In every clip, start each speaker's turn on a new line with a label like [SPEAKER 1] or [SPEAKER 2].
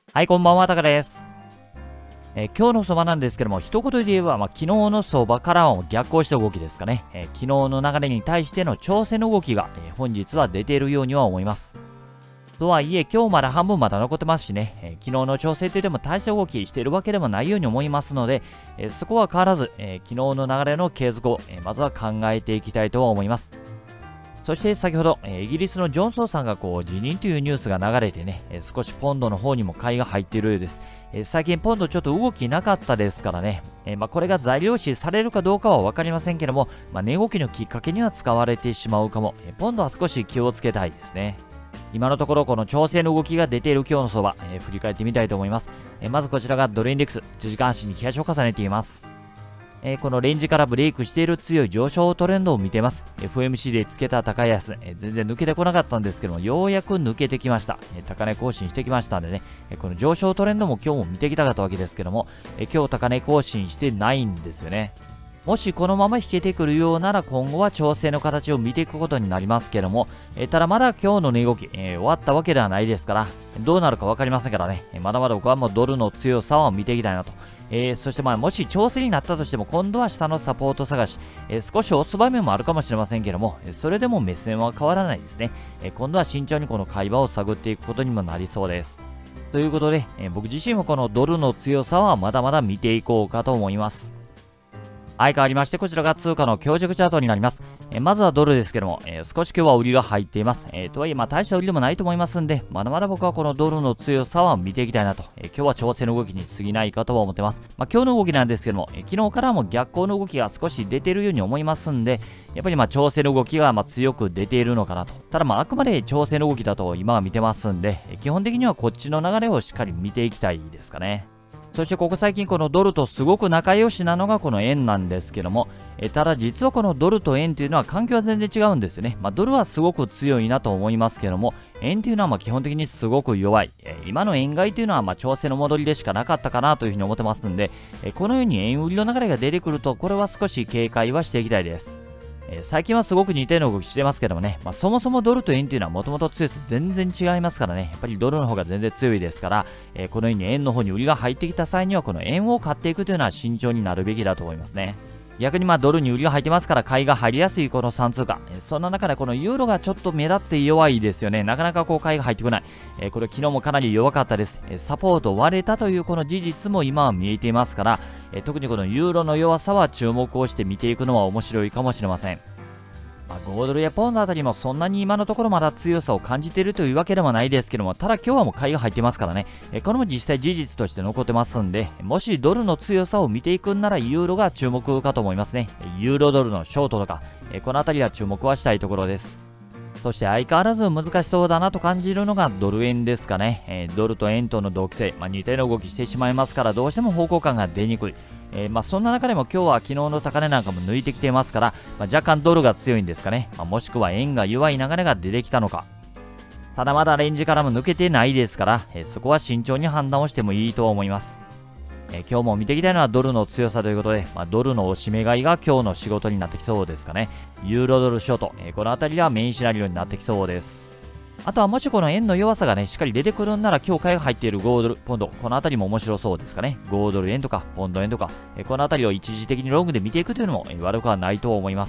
[SPEAKER 1] はい、こんばんは、タカです。今日の相場なんですけども、一言で言えば、昨日の相場からは逆行した動きですかね。昨日の流れに対しての調整の動きが、本日は出ているようには思います。とはいえ、今日まだ半分まだ残ってますしね、昨日の調整といっても大した動きしているわけでもないように思いますので、そこは変わらず、昨日の流れの継続を、まずは考えていきたいと思います。そして先ほど、イギリスのジョンソンさんが辞任というニュースが流れてね、少しポンドの方にも買いが入っているようです。最近ポンドちょっと動きなかったですからね、これが材料視されるかどうかは分かりませんけども、値動きのきっかけには使われてしまうかも。ポンドは少し気をつけたいですね。今のところこの調整の動きが出ている今日の相場、振り返ってみたいと思います。まずこちらがドルインデックス、1時間足に冷やしを重ねています。このレンジからブレイクしている強い上昇トレンドを見てます。FMC でつけた高安、全然抜けてこなかったんですけども、ようやく抜けてきました。高値更新してきましたんでね、この上昇トレンドも今日も見てきたかったわけですけども、今日高値更新してないんですよね。もしこのまま引けてくるようなら今後は調整の形を見ていくことになりますけども、ただまだ今日の値動き、終わったわけではないですから、どうなるか分かりませんからね、まだまだ僕はもうドルの強さを見ていきたいなと。そしてもし調整になったとしても今度は下のサポート探し、少し押す場面もあるかもしれませんけども、それでも目線は変わらないですね。今度は慎重にこの会話を探っていくことにもなりそうです。ということで、僕自身もこのドルの強さはまだまだ見ていこうかと思います。相変わりまして、こちらが通貨の強弱チャートになります。まずはドルですけども、少し今日は売りが入っています。とはいえ、大した売りでもないと思いますんで、まだまだ僕はこのドルの強さは見ていきたいなと。今日は調整の動きに過ぎないかとは思ってます。今日の動きなんですけども、昨日からも逆行の動きが少し出ているように思いますんで、やっぱり調整の動きが強く出ているのかなと。ただあくまで調整の動きだと今は見てますんで、基本的にはこっちの流れをしっかり見ていきたいですかね。そしてここ最近このドルとすごく仲良しなのがこの円なんですけども、ただ実はこのドルと円というのは環境は全然違うんですよね。ドルはすごく強いなと思いますけども、円というのは基本的にすごく弱い。今の円買いというのは調整の戻りでしかなかったかなというふうに思ってますんで、このように円売りの流れが出てくると、これは少し警戒はしていきたいです。最近はすごく似たような動きしてますけどもね、そもそもドルと円というのはもともと強さ全然違いますからね、やっぱりドルの方が全然強いですから、このように円の方に売りが入ってきた際にはこの円を買っていくというのは慎重になるべきだと思いますね。逆にドルに売りが入ってますから買いが入りやすいこの3通貨、そんな中でこのユーロがちょっと目立って弱いですよね。なかなか買いが入ってこない。これ昨日もかなり弱かったです。サポート割れたというこの事実も今は見えていますから、特にこのユーロの弱さは注目をして見ていくのは面白いかもしれません。5ドルやポンドあたりもそんなに今のところまだ強さを感じているというわけでもないですけども、ただ今日はもう買いが入ってますからね、これも実際事実として残ってますんで、もしドルの強さを見ていくんならユーロが注目かと思いますね。ユーロドルのショートとか、このあたりは注目はしたいところです。そして相変わらず難しそうだなと感じるのがドル円ですかね。ドルと円との同期性、似たような動きしてしまいますからどうしても方向感が出にくい。そんな中でも今日は昨日の高値なんかも抜いてきていますから、若干ドルが強いんですかね。もしくは円が弱い流れが出てきたのか。ただまだレンジからも抜けてないですから、そこは慎重に判断をしてもいいと思います。今日も見ていきたいのはドルの強さということで、ドルのおしめ買いが今日の仕事になってきそうですかね。ユーロドルショート、このあたりはメインシナリオになってきそうです。あとはもしこの円の弱さがね、しっかり出てくるんなら今日買いが入っている5ドル、ポンド、このあたりも面白そうですかね。5ドル円とか、ポンド円とか、このあたりを一時的にロングで見ていくというのも悪くはないと思います。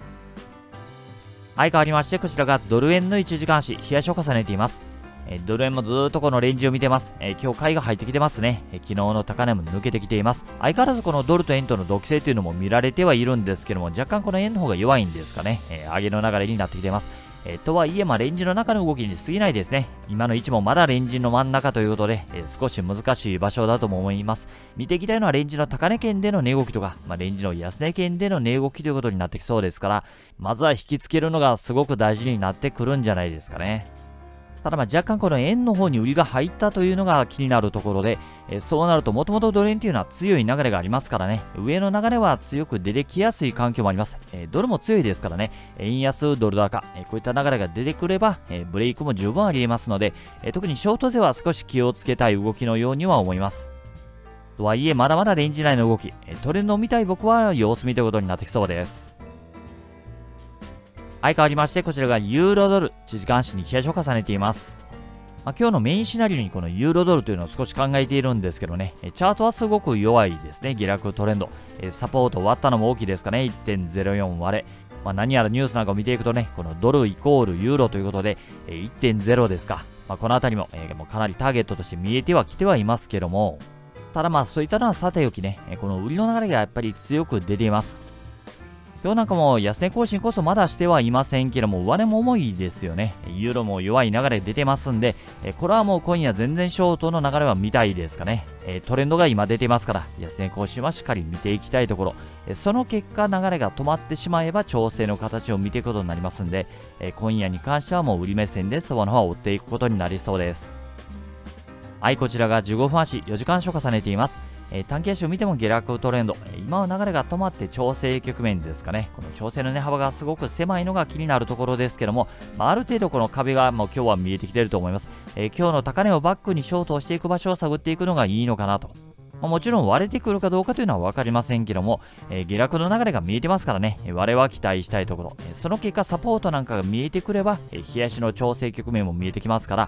[SPEAKER 1] 相変わりまして、こちらがドル円の1時間足、冷やしを重ねています。ドル円もずーっとこのレンジを見てます。今日買いが入ってきてますね。昨日の高値も抜けてきています。相変わらずこのドルと円との同期性というのも見られてはいるんですけども、若干この円の方が弱いんですかね。上げの流れになってきています。とはいえ、レンジの中の動きに過ぎないですね。今の位置もまだレンジの真ん中ということで、少し難しい場所だとも思います。見ていきたいのはレンジの高値圏での値動きとか、レンジの安値圏での値動きということになってきそうですから、まずは引きつけるのがすごく大事になってくるんじゃないですかね。ただ若干この円の方に売りが入ったというのが気になるところで、そうなるともともとドル円というのは強い流れがありますからね、上の流れは強く出てきやすい環境もあります。ドルも強いですからね、円安、ドル高、こういった流れが出てくれば、ブレイクも十分あり得ますので、特にショート勢は少し気をつけたい動きのようには思います。とはいえ、まだまだレンジ内の動き、トレンドを見たい僕は様子見ということになってきそうです。相変わりまして、こちらがユーロドル、1時間足に冷やしを重ねています。 今日のメインシナリオにこのユーロドルというのを少し考えているんですけどね、チャートはすごく弱いですね。下落トレンド。サポート割ったのも大きいですかね。1.04 割れ。何やらニュースなんかを見ていくとね、このドルイコールユーロということで、1.0 ですか。このあたりも、もうかなりターゲットとして見えてはきてはいますけども、ただそういったのはさておきね、この売りの流れがやっぱり強く出ています。今日なんかも安値更新こそまだしてはいませんけども、上値も重いですよね。ユーロも弱い流れ出てますんで、これはもう今夜全然ショートの流れは見たいですかね。トレンドが今出てますから、安値更新はしっかり見ていきたいところ。その結果流れが止まってしまえば調整の形を見ていくことになりますんで、今夜に関してはもう売り目線で相場の方を追っていくことになりそうです。はい、こちらが15分足4時間足を重ねています。短期足を見ても下落トレンド、今は流れが止まって調整局面ですかね。この調整の値幅がすごく狭いのが気になるところですけども、ある程度この壁がもう今日は見えてきていると思います。今日の高値をバックにショートをしていく場所を探っていくのがいいのかなと。もちろん割れてくるかどうかというのは分かりませんけども、下落の流れが見えてますからね、我は期待したいところ、その結果サポートなんかが見えてくれば、日足の調整局面も見えてきますから、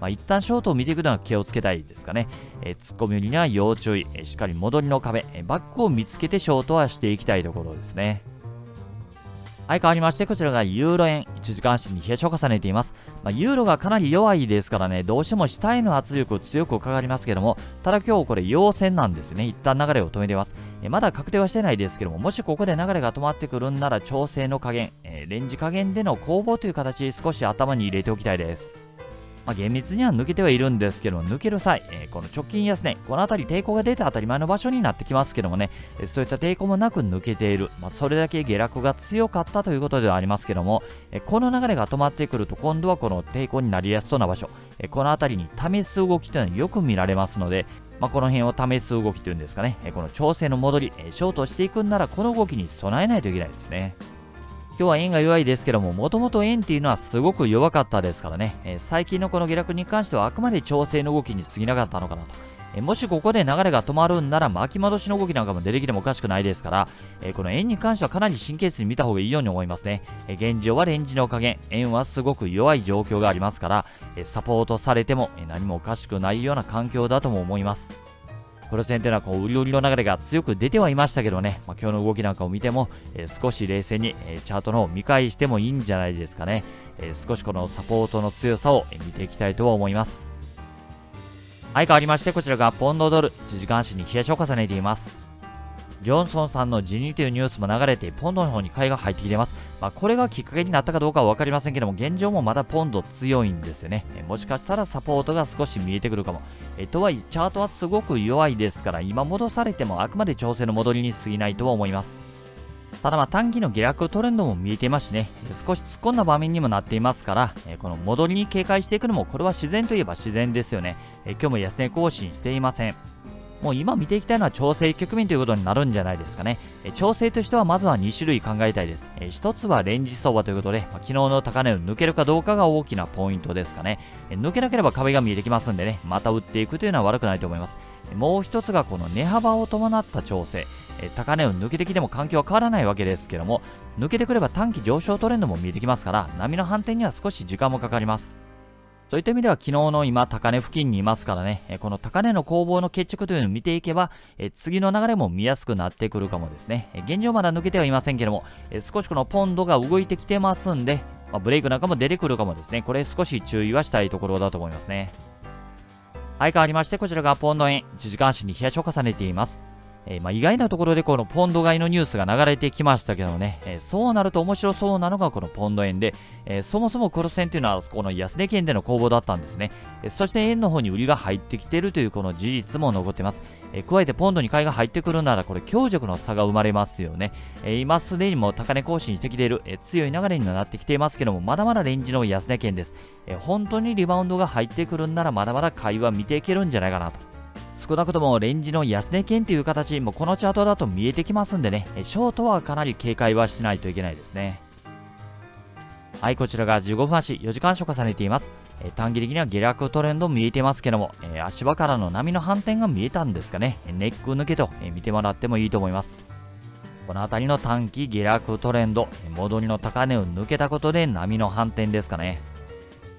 [SPEAKER 1] 一旦ショートを見ていくのは気をつけたいですかね。突っ込み売りには要注意、しっかり戻りの壁、バックを見つけてショートはしていきたいところですね。はい、変わりまして、こちらがユーロ円、1時間足に冷やしを重ねています。ユーロがかなり弱いですからね、どうしても下への圧力強くかかりますけども、ただ今日これ陽線なんですよね。一旦流れを止めています。まだ確定はしてないですけども、もしここで流れが止まってくるんなら調整の加減、レンジ加減での攻防という形、少し頭に入れておきたいです。厳密には抜けてはいるんですけど、抜ける際、この直近安値、この辺り抵抗が出て当たり前の場所になってきますけどもね、そういった抵抗もなく抜けている、それだけ下落が強かったということではありますけども、この流れが止まってくると、今度はこの抵抗になりやすそうな場所、この辺りに試す動きというのはよく見られますので、この辺を試す動きというんですかね、この調整の戻り、ショートしていくんなら、この動きに備えないといけないですね。今日は円が弱いですけども、もともと円っていうのはすごく弱かったですからね、最近のこの下落に関してはあくまで調整の動きに過ぎなかったのかなと。もしここで流れが止まるんなら巻き戻しの動きなんかも出てきてもおかしくないですから、この円に関してはかなり神経質に見た方がいいように思いますね。現状はレンジの加減、円はすごく弱い状況がありますから、サポートされても何もおかしくないような環境だとも思います。この線というのは売り売りの流れが強く出てはいましたけどね、今日の動きなんかを見ても、少し冷静に、チャートの方を見返してもいいんじゃないですかね。少しこのサポートの強さを見ていきたいとは思います。はい、変わりまして、こちらがポンドドル、1時間足に冷やしを重ねています。ジョンソンさんの辞任というニュースも流れて、ポンドの方に買いが入ってきています。これがきっかけになったかどうかは分かりませんけども、現状もまだポンド強いんですよね。もしかしたらサポートが少し見えてくるかも。とはいえ、チャートはすごく弱いですから、今戻されてもあくまで調整の戻りに過ぎないとは思います。ただ短期の下落トレンドも見えていますしね、少し突っ込んだ場面にもなっていますから、この戻りに警戒していくのも、これは自然といえば自然ですよね。今日も安値更新していません。もう今見ていきたいのは調整局面ということになるんじゃないですかね。調整としてはまずは2種類考えたいです。一つはレンジ相場ということで、昨日の高値を抜けるかどうかが大きなポイントですかね。抜けなければ壁が見えてきますんでね、また打っていくというのは悪くないと思います。もう一つがこの値幅を伴った調整。高値を抜けてきても環境は変わらないわけですけども、抜けてくれば短期上昇トレンドも見えてきますから、波の反転には少し時間もかかります。そういった意味では昨日の今高値付近にいますからね、この高値の攻防の決着というのを見ていけば、次の流れも見やすくなってくるかもですね。現状まだ抜けてはいませんけども、少しこのポンドが動いてきてますんで、ブレイクなんかも出てくるかもですね。これ少し注意はしたいところだと思いますね。はい、変わりまして、こちらがポンド円、1時間足に冷やしを重ねています。意外なところでこのポンド買いのニュースが流れてきましたけどね、そうなると面白そうなのがこのポンド円で、そもそも黒線というのはこの安値圏での攻防だったんですね。そして円の方に売りが入ってきているというこの事実も残っています。加えてポンドに買いが入ってくるならこれ強弱の差が生まれますよね。今すでにも高値更新してきている、強い流れにはなってきていますけども、まだまだレンジの安値圏です。本当にリバウンドが入ってくるんならまだまだ買いは見ていけるんじゃないかなと。少なくともレンジの安値圏という形もこのチャートだと見えてきますんでね、ショートはかなり警戒はしないといけないですね。はい、こちらが15分足4時間足を重ねています。短期的には下落トレンド見えてますけども、足場からの波の反転が見えたんですかね。ネック抜けと見てもらってもいいと思います。この辺りの短期下落トレンド、戻りの高値を抜けたことで波の反転ですかね。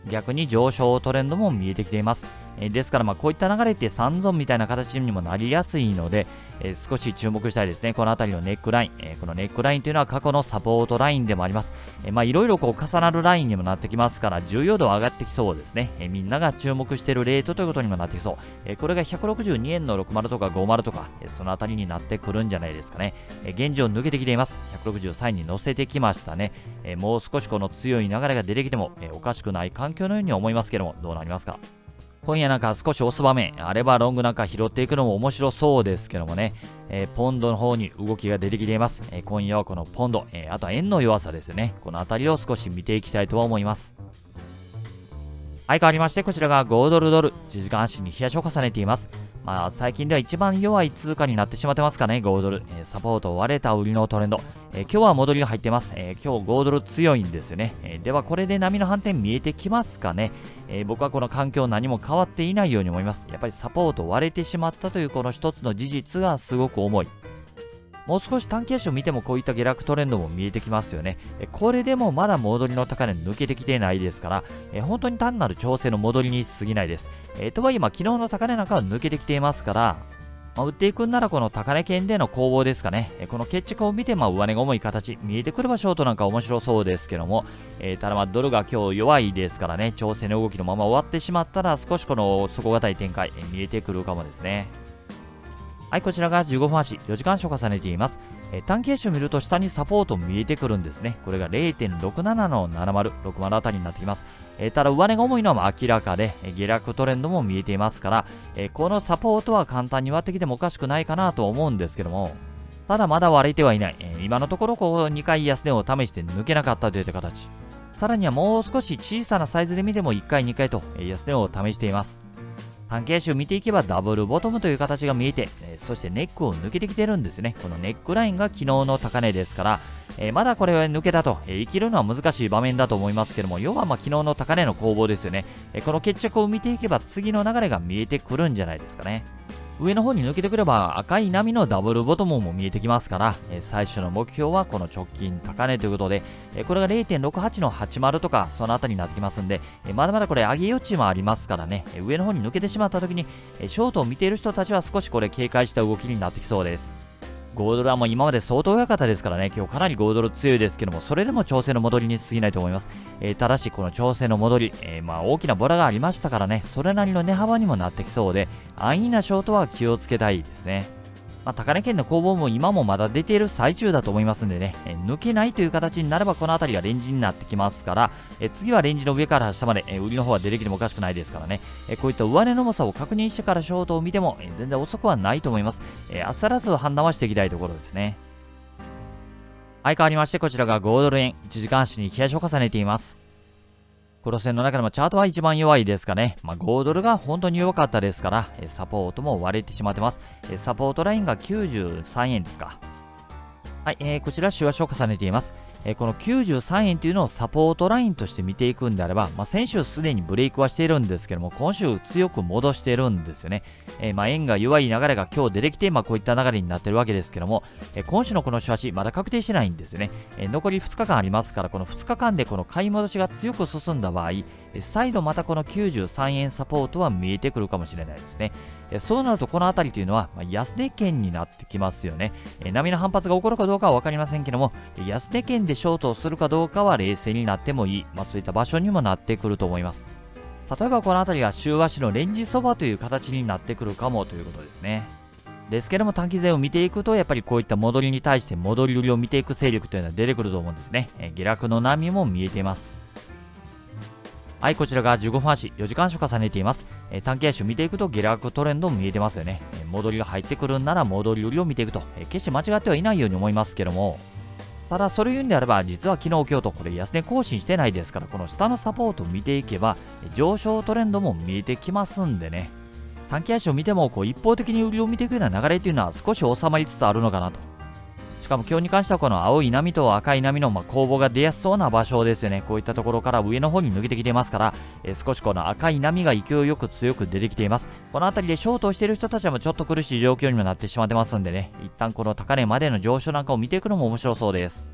[SPEAKER 1] 逆に上昇トレンドも見えてきています。ですからこういった流れって3ゾーンみたいな形にもなりやすいので、少し注目したいですね。この辺りのネックライン、このネックラインというのは過去のサポートラインでもあります。いろいろ重なるラインにもなってきますから、重要度上がってきそうですね。みんなが注目しているレートということにもなってきそう。これが162円の60とか50とか、その辺りになってくるんじゃないですかね。現状抜けてきています。163円に乗せてきましたね。もう少しこの強い流れが出てきても、おかしくない環境のように思いますけども、どうなりますか。今夜少し押す場面あればロング拾っていくのも面白そうですけどもね、ポンドの方に動きが出てきています。今夜はこのポンド、あとは円の弱さですよね。この辺りを少し見ていきたいとは思います。相変わりましてこちらが5ドルドル1時間足に冷やしを重ねています。最近では一番弱い通貨になってしまってますかね、5ドル。サポートを割れた売りのトレンド。今日は戻りが入ってます。今日5ドル強いんですよね。ではこれで波の反転見えてきますかね。僕はこの環境何も変わっていないように思います。やっぱりサポート割れてしまったというこの一つの事実がすごく重い。もう少し短期足を見てもこういった下落トレンドも見えてきますよね。これでもまだ戻りの高値抜けてきてないですから、本当に単なる調整の戻りに過ぎないです。とはいえ昨日の高値なんかは抜けてきていますから、売っていくんならこの高値圏での攻防ですかね。この決着を見て上値が重い形、見えてくればショートなんか面白そうですけども、ただドルが今日弱いですからね、調整の動きのまま終わってしまったら少しこの底堅い展開、見えてくるかもですね。はい、こちらが15分足、4時間足を重ねています。短期足を見ると下にサポート見えてくるんですね。これが 0.67 の70、60あたりになってきます。ただ上値が重いのは明らかで、下落トレンドも見えていますから、このサポートは簡単に割ってきてもおかしくないかなと思うんですけども、ただまだ割れてはいない。今のところ2回安値を試して抜けなかったといった形。さらにはもう少し小さなサイズで見ても1回2回と安値を試しています。短期足を見ていけばダブルボトムという形が見えて、そしてネックを抜けてきてるんですね。このネックラインが昨日の高値ですから、まだこれは抜けたと、生きるのは難しい場面だと思いますけども、要は昨日の高値の攻防ですよね。この決着を見ていけば次の流れが見えてくるんじゃないですかね。上の方に抜けてくれば赤い波のダブルボトムも見えてきますから、最初の目標はこの直近高値ということで、これが 0.68 の80とかそのあたりになってきますんで、まだまだこれ上げ余地もありますからね、上の方に抜けてしまった時にショートを見ている人たちは少しこれ警戒した動きになってきそうです。5ドルはもう今まで相当弱かったですからね、今日かなり5ドル強いですけども、それでも調整の戻りに過ぎないと思います。ただし、この調整の戻り、大きなボラがありましたからね、それなりの値幅にもなってきそうで、安易なショートは気をつけたいですね。高値圏の攻防も今もまだ出ている最中だと思いますんでね、抜けないという形になればこの辺りがレンジになってきますから、次はレンジの上から下まで、売りの方は出てきてもおかしくないですからね、こういった上値の重さを確認してからショートを見ても、全然遅くはないと思います。焦らず判断はしていきたいところですね。相変わりましてこちらが5ドル円、1時間足に冷やしを重ねています。黒線の中でもチャートは一番弱いですかね。5ドルが本当に弱かったですから、サポートも割れてしまってます。サポートラインが93円ですか。はい、こちら週足を重ねています。この93円というのをサポートラインとして見ていくんであれば、先週すでにブレイクはしているんですけども、今週強く戻しているんですよね。円が弱い流れが今日出てきて、こういった流れになっているわけですけども、今週のこの週足、まだ確定してないんですよね。残り2日間ありますから、この2日間でこの買い戻しが強く進んだ場合、再度またこの93円サポートは見えてくるかもしれないですね。そうなるとこの辺りというのは、安値圏になってきますよね。波の反発が起こるかどうかは分かりませんけども、安値圏でショートをするかどうかは冷静になってもいい、そういった場所にもなってくると思います。例えばこの辺りが週足のレンジそばという形になってくるかもということですね。ですけども短期勢を見ていくと、やっぱりこういった戻りに対して戻り売りを見ていく勢力というのは出てくると思うんですね。下落の波も見えています。はい、こちらが15分足、4時間足を重ねています。短期足を見ていくと下落トレンドも見えてますよね。戻りが入ってくるんなら戻り売りを見ていくと、決して間違ってはいないように思いますけども、ただそれを言うんであれば、実は昨日今日とこれ安値更新してないですから、この下のサポートを見ていけば上昇トレンドも見えてきますんでね、短期足を見ても一方的に売りを見ていくような流れというのは少し収まりつつあるのかなと。しかも今日に関してはこの青い波と赤い波の攻防が出やすそうな場所ですよね。こういったところから上の方に抜けてきていますから、少しこの赤い波が勢いよく強く出てきています。この辺りでショートをしている人たちはもうちょっと苦しい状況にもなってしまってますんでね、一旦この高値までの上昇なんかを見ていくのも面白そうです。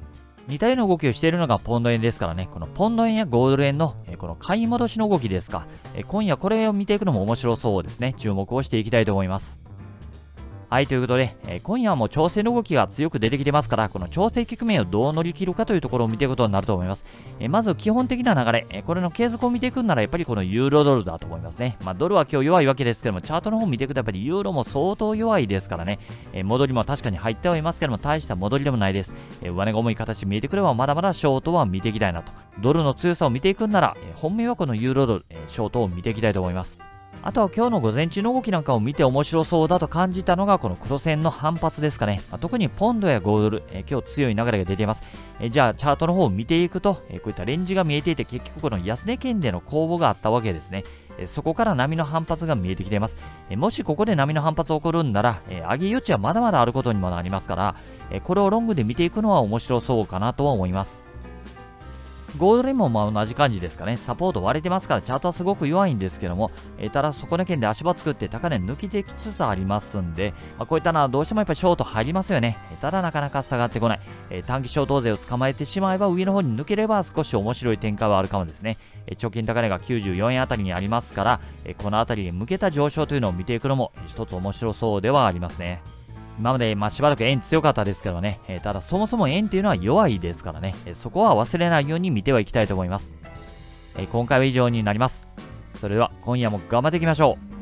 [SPEAKER 1] 似たような動きをしているのがポンド円ですからね、このポンド円やゴールド円の、この買い戻しの動きですか、今夜これを見ていくのも面白そうですね。注目をしていきたいと思います。はい、ということで、今夜はもう調整の動きが強く出てきてますから、この調整局面をどう乗り切るかというところを見ていくことになると思います。まず基本的な流れ、これの継続を見ていくんならやっぱりこのユーロドルだと思いますね。ドルは今日弱いわけですけども、チャートの方を見ていくとやっぱりユーロも相当弱いですからね、戻りも確かに入ってはいますけども、大した戻りでもないです。上値が重い形見えてくればまだまだショートは見ていきたいなと。ドルの強さを見ていくんなら、本命はこのユーロドル、ショートを見ていきたいと思います。あとは今日の午前中の動きなんかを見て面白そうだと感じたのがこの黒線の反発ですかね。特にポンドや5ドル、今日強い流れが出ています。じゃあチャートの方を見ていくと、こういったレンジが見えていて結局この安値圏での攻防があったわけですね。そこから波の反発が見えてきています。もしここで波の反発が起こるんなら、上げ余地はまだまだあることにもなりますから、これをロングで見ていくのは面白そうかなとは思います。ゴールドレモンも同じ感じですかね。サポート割れてますから、チャートはすごく弱いんですけども、ただ底値圏で足場作って高値抜きてきつつありますんで、こういったのはどうしてもやっぱりショート入りますよね。ただなかなか下がってこない。短期ショート勢を捕まえてしまえば上の方に抜ければ少し面白い展開はあるかもですね。直近高値が94円あたりにありますから、このあたりに向けた上昇というのを見ていくのも一つ面白そうではありますね。今までしばらく円強かったですけどね、ただそもそも円っていうのは弱いですからね、そこは忘れないように見てはいきたいと思います。今回は以上になります。それでは今夜も頑張っていきましょう。